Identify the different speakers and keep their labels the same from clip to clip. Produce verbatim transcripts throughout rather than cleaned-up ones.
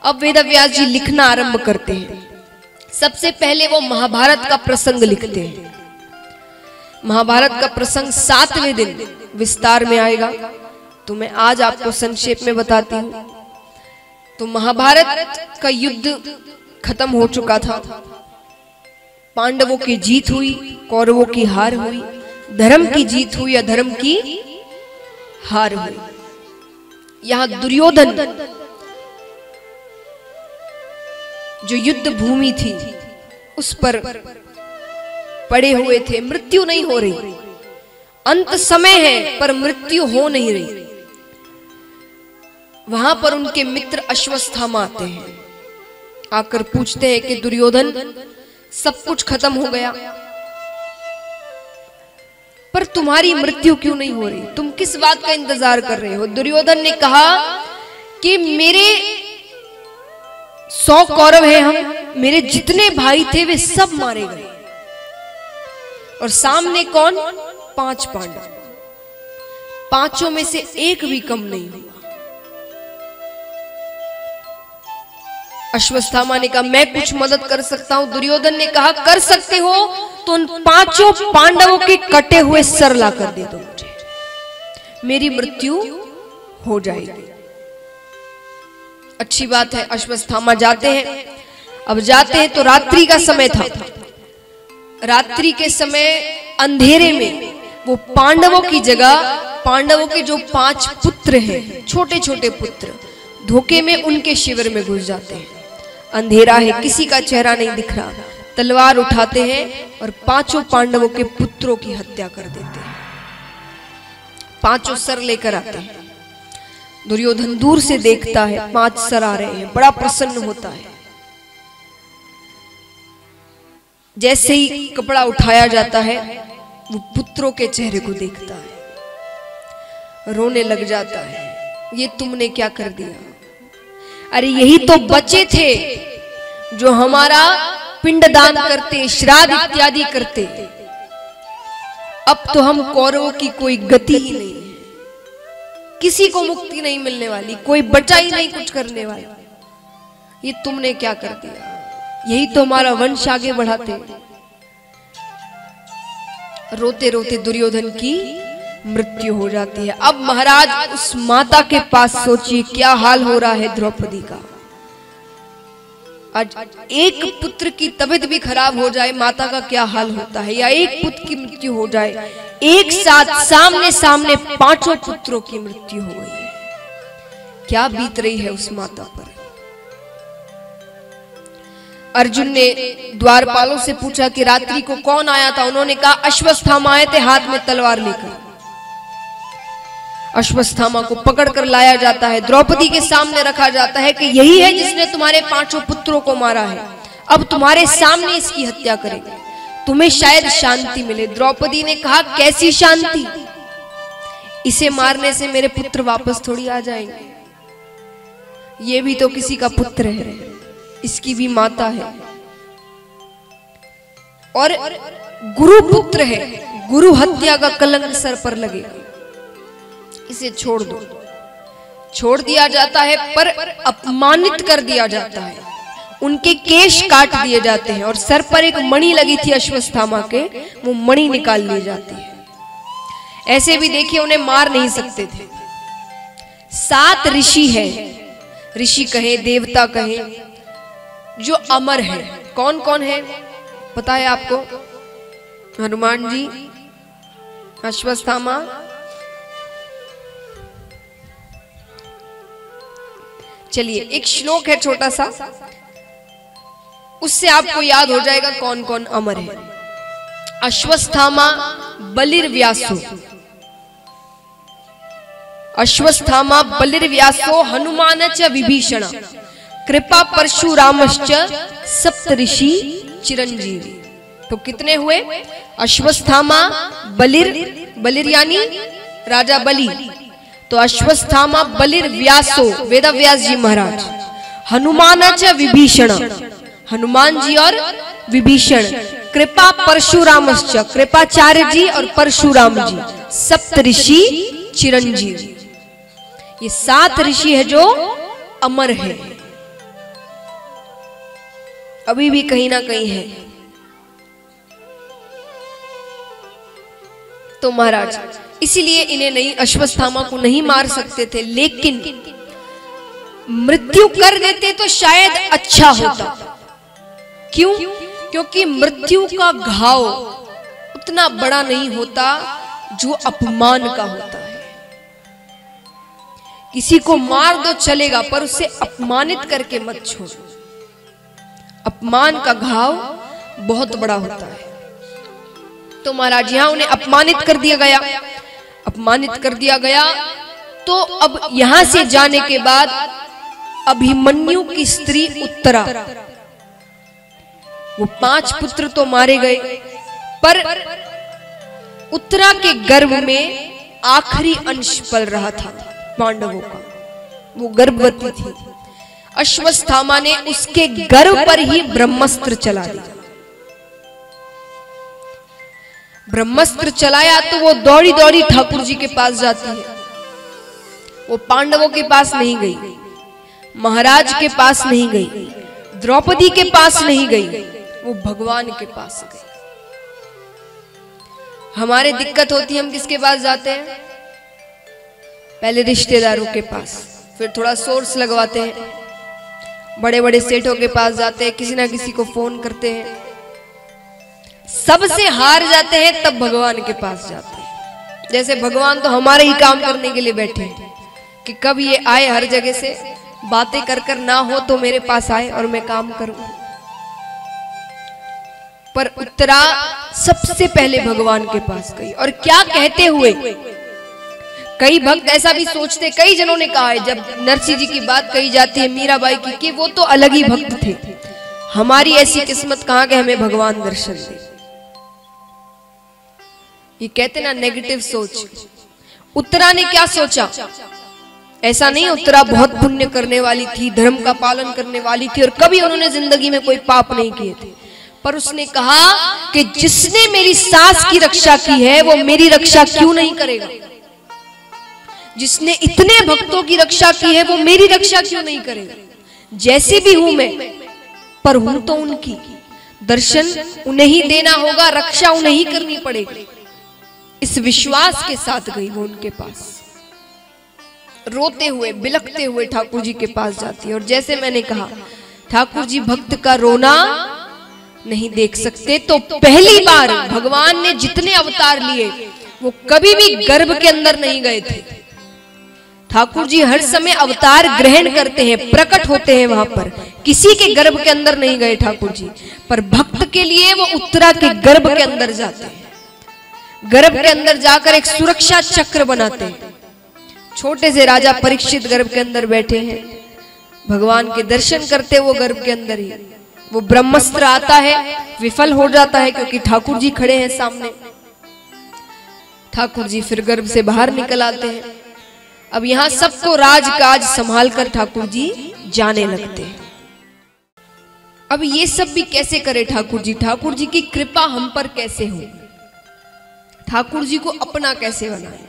Speaker 1: अब वेदव्यास जी लिखना आरंभ करते हैं। सबसे पहले वो महाभारत का प्रसंग लिखते हैं। महाभारत का प्रसंग सातवें दिन विस्तार में आएगा, तो मैं आज आपको संक्षेप में बताती हूँ। तो महाभारत का युद्ध खत्म हो चुका था। पांडवों की जीत हुई, कौरवों की हार हुई। धर्म की जीत हुई, अधर्म की हार हुई। यहां दुर्योधन जो युद्ध भूमि थी उस पर पड़े हुए थे। मृत्यु नहीं हो रही, अंत समय है पर मृत्यु हो नहीं रही। वहां पर उनके मित्र अश्वत्थामा आते हैं, आकर पूछते हैं कि दुर्योधन सब कुछ खत्म हो गया पर तुम्हारी मृत्यु क्यों नहीं हो रही, तुम किस बात का इंतजार कर रहे हो। दुर्योधन ने कहा कि मेरे सौ कौरव हैं, हम मेरे जितने भाई थे वे सब मारे गए और सामने कौन, पांच पांडव, पांचों में से एक भी कम नहीं हुआ। अश्वत्थामा ने कहा मैं कुछ मदद कर सकता हूं। दुर्योधन ने कहा कर सकते हो तो उन पांचों पांडवों के कटे हुए सर ला कर दे दो मुझे, मेरी मृत्यु हो जाएगी। अच्छी बात है। अश्वत्थामा जाते हैं। अब जाते हैं तो रात्रि का समय था। रात्रि के समय अंधेरे में वो पांडवों की जगह, पांडवों के जो पांच पुत्र हैं, छोटे छोटे पुत्र, धोखे में उनके शिविर में घुस जाते हैं। अंधेरा है, किसी का चेहरा नहीं दिख रहा। तलवार उठाते हैं और पांचों पांडवों के पुत्रों की हत्या कर देते हैं। पांचों सर लेकर आते हैं। दुर्योधन दूर से देखता है, पांच सर आ रहे हैं, बड़ा प्रसन्न होता है। जैसे ही कपड़ा उठाया जाता है वो पुत्रों के चेहरे को देखता है, रोने लग जाता है। ये तुमने क्या कर दिया, अरे यही तो बच्चे थे जो हमारा पिंडदान करते, श्राद्ध इत्यादि करते। अब तो हम कौरवों की कोई गति ही नहीं है, किसी को मुक्ति नहीं मिलने वाली, कोई बचा ही नहीं कुछ करने वाला। ये तुमने क्या कर दिया, यही तो हमारा वंश आगे बढ़ाते। रोते रोते दुर्योधन की मृत्यु हो जाती है। अब महाराज उस माता के पास सोचिए क्या हाल हो रहा है द्रौपदी का। आज एक पुत्र की तबीयत भी खराब हो जाए, माता का क्या हाल होता है, या एक पुत्र की मृत्यु हो जाए, एक साथ सामने सामने पांचों पुत्रों की मृत्यु हो गई है। क्या बीत रही है उस माता पर। अर्जुन ने द्वारपालों से पूछा कि रात्रि को कौन आया था। उन्होंने कहा अश्वत्थामा आए थे हाथ में तलवार लेकर। अश्वत्थामा को पकड़कर लाया जाता है, द्रौपदी के सामने रखा जाता है कि यही है जिसने तुम्हारे पांचों पुत्रों को मारा है, अब तुम्हारे सामने इसकी हत्या करेंगे, तुम्हें शायद शांति मिले। द्रौपदी ने कहा कैसी शांति, इसे मारने से मेरे पुत्र वापस थोड़ी आ जाएंगे, ये भी तो किसी का पुत्र है, इसकी भी माता है और गुरु पुत्र है, गुरु हत्या का कलंक सर पर लगेगा, इसे छोड़ दो। छोड़ दिया जाता है पर अपमानित कर दिया जाता है, उनके केश काट दिए जाते हैं और सर पर एक मणि लगी थी अश्वत्थामा के, वो मणि निकाल ली जाती है। ऐसे भी देखिए उन्हें मार नहीं सकते थे। सात ऋषि हैं, ऋषि कहे देवता कहे, जो अमर है। कौन कौन है पता है आपको? हनुमान जी, अश्वत्थामा, चलिए एक श्लोक है छोटा सा, उससे आपको याद हो जाएगा कौन कौन अमर है। अश्वत्थामा बलिर्व्यासो, अश्वत्थामा बलिर्व्यासो हनुमान च विभीषण कृपा परशुरामश्च सप्तऋषि चिरंजीवी। तो कितने हुए? अश्वत्थामा, बलिर, बलिर यानी राजा बलि, तो अश्वत्थामा बलिर्व्यासो वेदव्यास जी महाराज, हनुमान च विभीषण, हनुमान जी और विभीषण, कृपा परशुरामश्च, कृपाचार्य जी और परशुराम जी, सप्तऋषि चिरंजीवी। ये सात ऋषि है जो अमर है। अभी भी कहीं ना कहीं है। तो महाराज इसीलिए इन्हें नहीं, अश्वत्थामा को नहीं मार सकते थे, लेकिन मृत्यु कर देते तो शायद अच्छा होता। क्यों? क्योंकि मृत्यु का घाव उतना बड़ा नहीं होता जो अपमान का होता है। किसी को मार दो चलेगा, पर उसे अपमानित करके मत छोड़ो। अपमान का घाव बहुत बड़ा होता है। तो महाराज यहां उन्हें अपमानित कर दिया गया, अपमानित कर दिया गया। तो अब यहां से जाने के बाद अभिमन्यु की स्त्री उत्तरा, वो पांच पुत्र तो मारे गए, पर उत्तरा के गर्भ में आखिरी अंश पल रहा था पांडवों का, वो गर्भवती थी। अश्वत्थामा ने उसके गर्भ पर ही ब्रह्मास्त्र चला दिया। ब्रह्मास्त्र चलाया तो वो दौड़ी दौड़ी ठाकुर जी के पास जाती है। वो पांडवों के पास नहीं गई, महाराज के पास नहीं गई, द्रौपदी के पास नहीं गई, वो भगवान के पास गई। हमारे दिक्कत होती है, हम किसके पास जाते हैं? पहले रिश्तेदारों के पास, फिर थोड़ा सोर्स लगवाते हैं, बड़े बड़े सेठों के पास जाते हैं, किसी ना किसी को फोन करते हैं, सबसे हार जाते हैं, तब भगवान के पास जाते हैं। जैसे भगवान तो हमारे ही काम करने के लिए बैठे हैं कि कब ये आए, हर जगह से बातें कर कर ना हो तो मेरे पास आए और मैं काम करूं। पर उत्तरा सबसे पहले भगवान के पास गई, और क्या कहते हुए। कई भक्त ऐसा भी सोचते, कई जनों ने कहा है, जब नरसिंह जी की बात कही जाती है मीराबाई की, कि वो तो अलग ही भक्त थे, हमारी ऐसी किस्मत कहां कि हमें भगवान दर्शन दे। ये कहते ना नेगेटिव सोच। उत्तरा ने क्या सोचा? ऐसा नहीं, उत्तरा बहुत पुण्य करने वाली थी, धर्म का पालन करने वाली थी, और कभी उन्होंने जिंदगी में कोई पाप नहीं किए थे। पर उसने कहा कि जिसने मेरी सास की रक्षा की है वो मेरी रक्षा क्यों नहीं करेगा? जिसने इतने भक्तों की रक्षा की है वो मेरी रक्षा क्यों नहीं करेगा? जैसी भी हूं मैं, पर हूं तो उनकी, दर्शन उन्हें ही देना होगा, रक्षा उन्हें ही करनी पड़ेगी। इस विश्वास के साथ गई वो उनके पास, रोते हुए बिलखते हुए ठाकुर जी के पास जाती है। और जैसे मैंने कहा, ठाकुर जी भक्त का रोना नहीं देख सकते, तो पहली बार भगवान ने जितने अवतार लिए वो कभी भी गर्भ के अंदर नहीं गए थे। ठाकुर जी हर समय अवतार ग्रहण करते हैं, प्रकट होते हैं वहां पर, किसी के गर्भ के अंदर नहीं गए ठाकुर जी। पर भक्त के लिए वो उत्तरा के गर्भ के अंदर जाते हैं, गर्भ के अंदर जाकर एक सुरक्षा चक्र बनाते हैं। छोटे से राजा परीक्षित गर्भ के अंदर बैठे हैं, भगवान के दर्शन करते वो गर्भ के अंदर ही। वो ब्रह्मास्त्र आता है, विफल हो जाता है, क्योंकि ठाकुर जी खड़े हैं सामने। ठाकुर जी फिर गर्भ से बाहर निकल आते हैं। अब यहां सबको राजकाज संभाल कर ठाकुर जी जाने लगते हैं। अब ये सब भी कैसे करे ठाकुर जी? ठाकुर जी की कृपा हम पर कैसे हो? ठाकुर जी को अपना कैसे बनाए?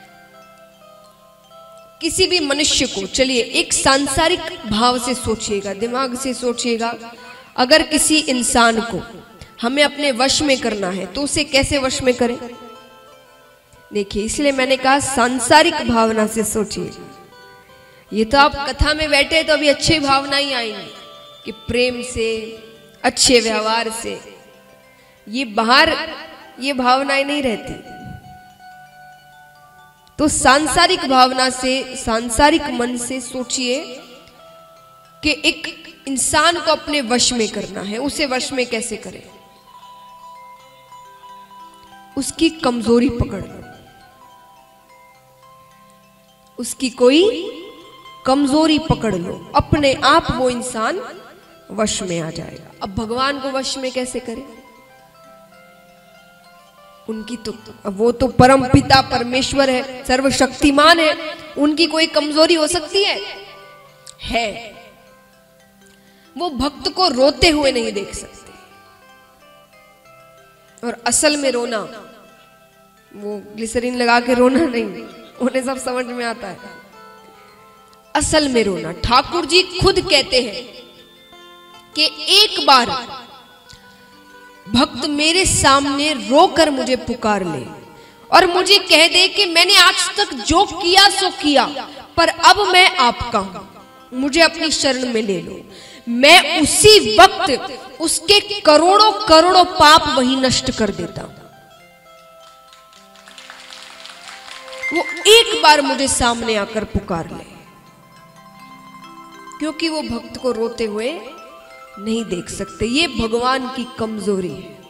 Speaker 1: किसी भी मनुष्य को, चलिए एक सांसारिक भाव से सोचिएगा, दिमाग से सोचिएगा, अगर किसी इंसान को हमें अपने वश में करना है तो उसे कैसे वश में करें? देखिए, इसलिए मैंने कहा सांसारिक भावना से सोचिए। ये तो आप कथा में बैठे तो अभी अच्छी भावना ही आएंगी कि प्रेम से, अच्छे व्यवहार से, ये बाहर ये भावनाएं नहीं रहती। तो सांसारिक भावना से, सांसारिक मन से सोचिए कि एक इंसान को अपने वश में करना है, उसे वश में कैसे करें? उसकी कमजोरी पकड़ लो, उसकी कोई कमजोरी पकड़ लो, अपने आप वो इंसान वश में आ जाएगा। अब भगवान को वश में कैसे करें? उनकी तो, वो तो परम पिता परमेश्वर है, सर्वशक्तिमान है, उनकी कोई कमजोरी हो सकती है? है। वो भक्त को रोते हुए नहीं देख सकते। और असल में रोना, वो ग्लिसरीन लगा के रोना नहीं, उन्हें सब समझ में आता है। असल में रोना, ठाकुर जी खुद कहते हैं, कि एक बार भक्त मेरे सामने रोकर मुझे पुकार ले और मुझे कह दे कि मैंने आज तक जो किया सो किया, पर अब मैं आपका हूं, मुझे अपनी शरण में ले लो। मैं उसी वक्त उसके करोड़ों करोड़ों पाप वहीं नष्ट कर देता हूं। वो एक बार मुझे सामने आकर पुकार ले, क्योंकि वो भक्त को रोते हुए नहीं देख सकते। ये भगवान की कमजोरी है।